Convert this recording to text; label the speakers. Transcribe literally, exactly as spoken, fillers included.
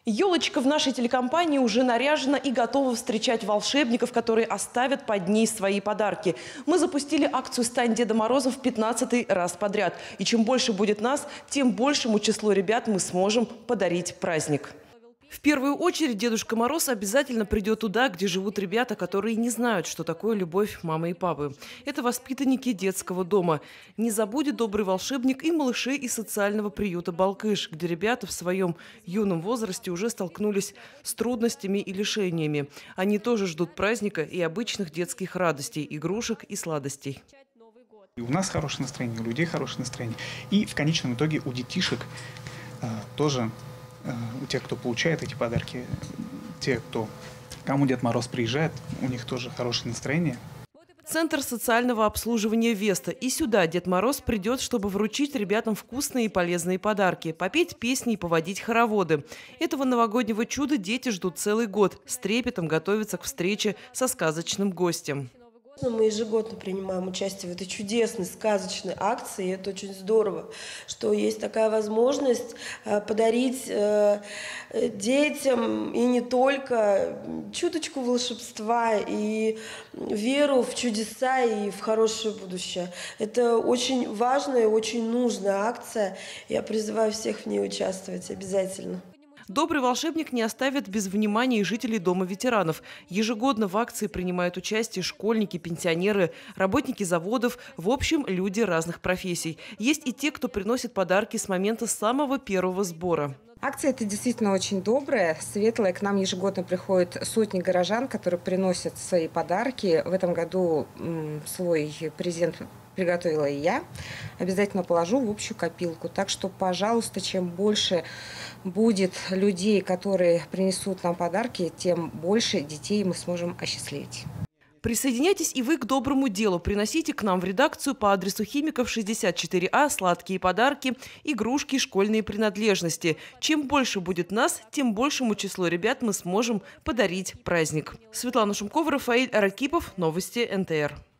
Speaker 1: Елочка в нашей телекомпании уже наряжена и готова встречать волшебников, которые оставят под ней свои подарки. Мы запустили акцию «Стань Дедом Морозом» в пятнадцатый раз подряд. И чем больше будет нас, тем большему числу ребят мы сможем подарить праздник. В первую очередь Дедушка Мороз обязательно придет туда, где живут ребята, которые не знают, что такое любовь мамы и папы. Это воспитанники детского дома. Не забудет добрый волшебник и малышей из социального приюта «Балкыш», где ребята в своем юном возрасте уже столкнулись с трудностями и лишениями. Они тоже ждут праздника и обычных детских радостей, игрушек и сладостей.
Speaker 2: У нас хорошее настроение, у людей хорошее настроение. И в конечном итоге у детишек э, тоже... У тех, кто получает эти подарки, те, кто, кому Дед Мороз приезжает, у них тоже хорошее настроение.
Speaker 1: Центр социального обслуживания «Веста». И сюда Дед Мороз придет, чтобы вручить ребятам вкусные и полезные подарки, попеть песни и поводить хороводы. Этого новогоднего чуда дети ждут целый год, с трепетом готовятся к встрече со сказочным гостем.
Speaker 3: Мы ежегодно принимаем участие в этой чудесной, сказочной акции. И это очень здорово, что есть такая возможность подарить детям, и не только, чуточку волшебства и веру в чудеса и в хорошее будущее. Это очень важная и очень нужная акция. Я призываю всех в ней участвовать обязательно.
Speaker 1: Добрый волшебник не оставит без внимания и жителей Дома ветеранов. Ежегодно в акции принимают участие школьники, пенсионеры, работники заводов, в общем, люди разных профессий. Есть и те, кто приносит подарки с момента самого первого сбора.
Speaker 4: Акция эта действительно очень добрая, светлая. К нам ежегодно приходят сотни горожан, которые приносят свои подарки. В этом году свой презент приготовила и я. Обязательно положу в общую копилку. Так что, пожалуйста, чем больше будет людей, которые принесут нам подарки, тем больше детей мы сможем осчастливить.
Speaker 1: Присоединяйтесь и вы к доброму делу. Приносите к нам в редакцию по адресу Химиков, шестьдесят четыре А сладкие подарки, игрушки, школьные принадлежности. Чем больше будет нас, тем большему числу ребят мы сможем подарить праздник. Светлана Шумкова, Рафаэль Аракипов. Новости эн тэ эр.